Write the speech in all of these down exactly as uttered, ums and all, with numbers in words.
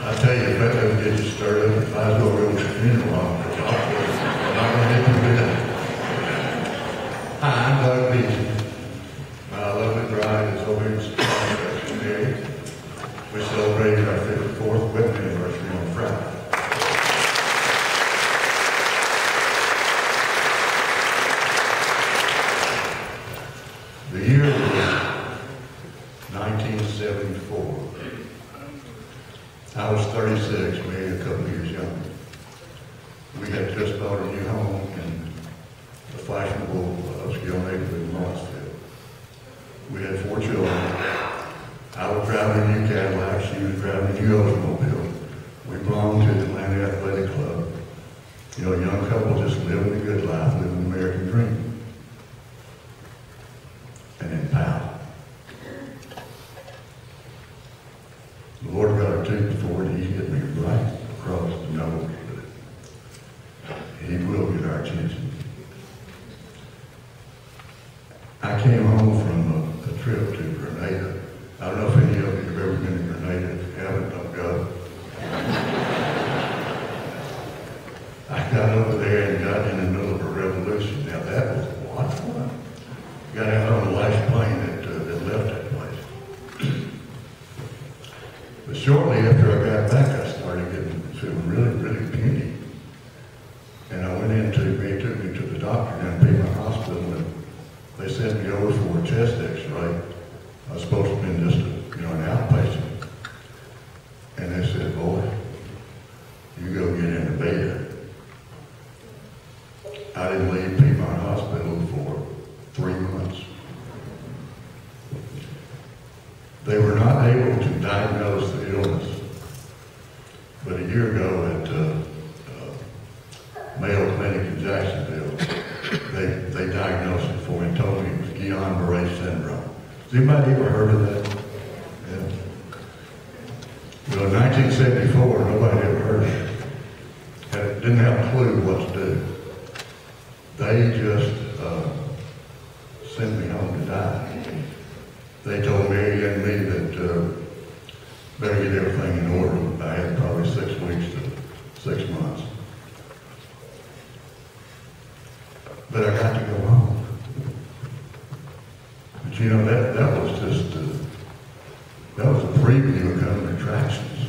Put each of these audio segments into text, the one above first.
I tell you, if that doesn't get you stirred up, if I was going to go to a funeral, I'm not going to hit you with that. Hi, I'm Doug Beaton. My lovely bride is over in Chicago. We celebrated our fifty-fourth wedding anniversary on Friday. The year was nineteen seventy-four. I was thirty-six, maybe a couple years younger. We had just bought a new home in the fashionable upscale neighborhood in Lawrenceville. We had four children. I was driving a new Cadillac, she was driving a new Oldsmobile. We belonged to the Atlanta Athletic Club. You know, a young couple just living a good life, living the American dream. And then pow. The Lord got a tooth before it, he hit me right across the nose. He will get our attention. I came home from a, a trip to Grenada. I don't know if any of you have ever been to Grenada. If you haven't, don't go. I got over there and got in the middle of a revolution. Now that was a lot of fun. Got out on the last plane that, uh, that left that place. But shortly after I got back, I started getting feeling really, really puny. And I went into, they took me to the doctor down at Piedmont Hospital, and they sent me over for a chest x-ray. I was supposed to have been just a, you know, an outpatient. And they said, boy, you go get in the bed. I didn't leave Piedmont Hospital for three months. They were not able to diagnose the illness. But a year ago at uh, uh, Mayo Clinic in Jacksonville, they, they diagnosed it for me and told me it was Guillain-Barré syndrome. Has anybody ever heard of that? Yeah. You know, in nineteen seventy-four, nobody ever heard of it. Had, didn't have a clue what to do. They just uh, sent me home to die. They told Mary and me that uh, better get everything in order. I had probably six weeks to six months. But I got to go home. But you know, that, that was just, uh, that was a preview of coming attractions.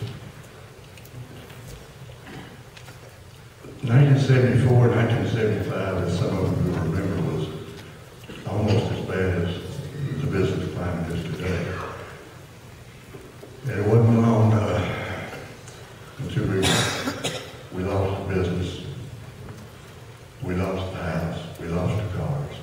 nineteen seventy-four, nineteen seventy-five, as some of you will remember, was almost as bad as the business climate is today. And it wasn't long uh, until we, we lost the business, we lost the house, we lost the cars.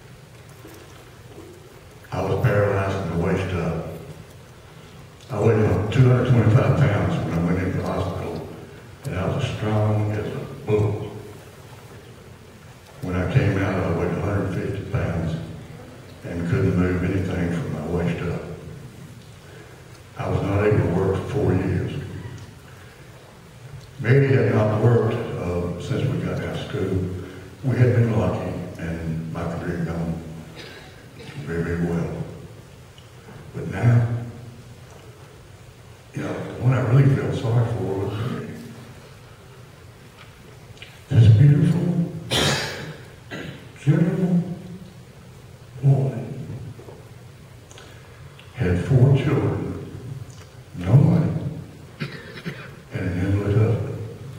I was paralyzed from the waist up. I weighed about two hundred twenty-five pounds when I went into the hospital, and I was as strong as a bull. When I came out, I weighed one hundred fifty pounds and couldn't move anything from my waist up. I was not able to work for four years. Mary had not worked uh, since we got out of school. We had been lucky, and my career had gone very, very well. But now, you know, what I really felt sorry for was this beautiful, gentle woman had four children, no money, and an invalid husband.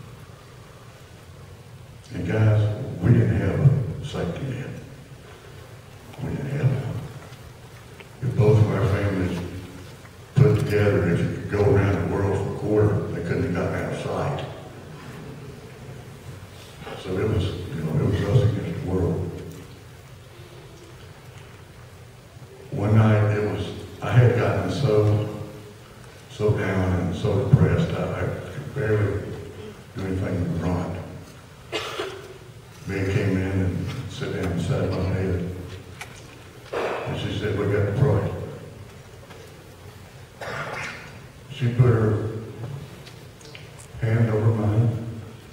And guys, we didn't have a safety net. We didn't have one. If both of our families put together, if you could go around the world for a quarter, they couldn't have gotten out of sight. So it was, you know, it was us against the world. One night it was, I had gotten so, so down and so depressed, I, I could barely do anything but run. Mary came in and sat down beside my head. And she said, we got to pray. She put her hand over mine.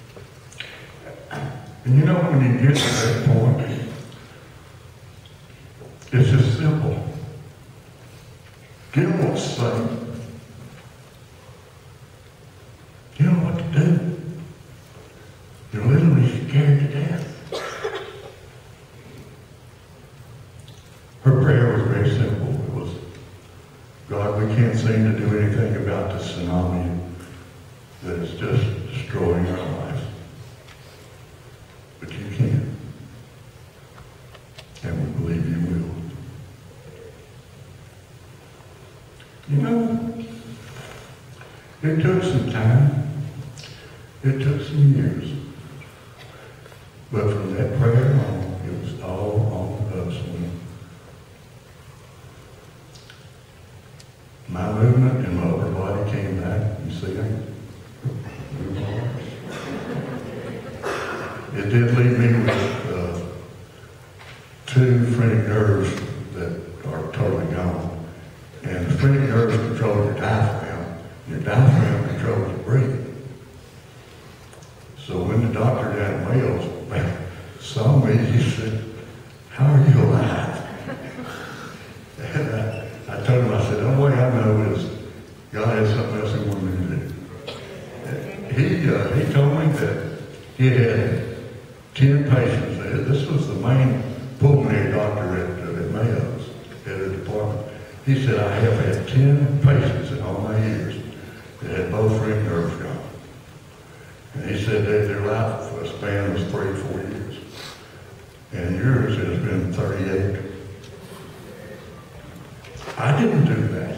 And you know, when you get to that point, it's just simple. Get what's safe. can't seem to do anything about the tsunami that is just destroying our lives. But you can. And we believe you will. You know, it took some time. It took some years. But from that prayer on, it was all on us. My movement and my upper body came back. You see that? It did leave me with uh, two phrenic nerves that are totally gone. And the phrenic nerves control your diaphragm. Your diaphragm controls your breathing. So when the doctor down in Wales saw me, he said, "How are you alive?" And I, I told him, I said, "The only way I know is God has something else he wanted me to do." He, uh, he told me that he had ten patients there. This was the main pulmonary doctor at, uh, at Mayo's, at the department. He said, "I have had ten patients in all my years that had both phrenic nerves gone." And he said that their life span was three, four years. And yours has been thirty-eight. I didn't do that.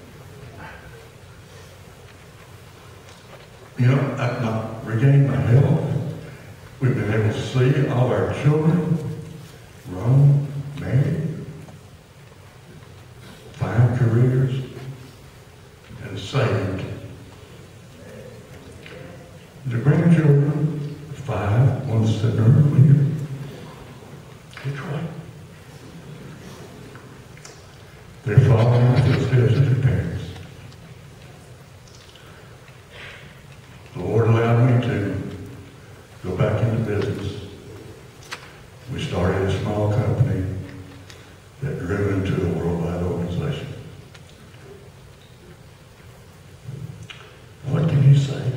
You know, I've not regained my health. We've been able to see all our children grown, married, find careers, and saved. The grandchildren, five, one's sitting over here. Detroit. They're following the footsteps of their parents. The Lord allowed me to go back into business. We started a small company that grew into a worldwide organization. What can you say?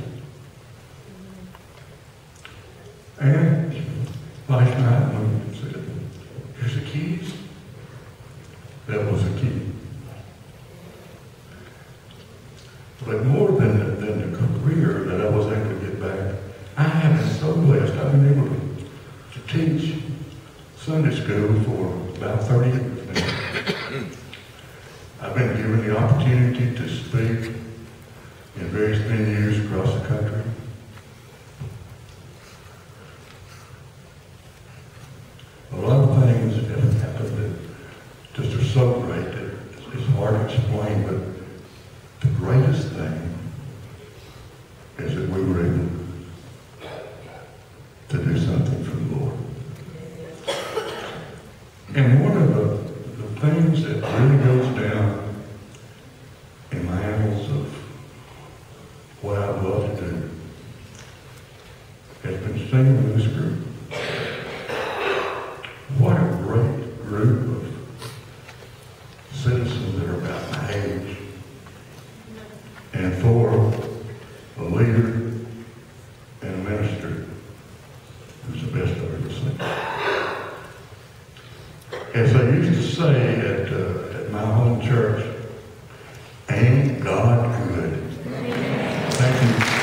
And last night when we said, "Here's the keys," that was the key. But more than the, than the career that I was able to get back, I have been so blessed. I've been able to, to teach Sunday school for about thirty years now. I've been given the opportunity to speak in various venues across the country. A lot of things have happened that just are so great that it's hard to explain, but the greatest thing is that we were able to do something for the Lord. And one of the, the things that really goes down in my annals of what I love to do has been singing with this group. What a great group of citizens that are about my age. And for a leader and a minister who's the best I've ever seen. As I used to say at, uh, at my home church, ain't God good? Thank you.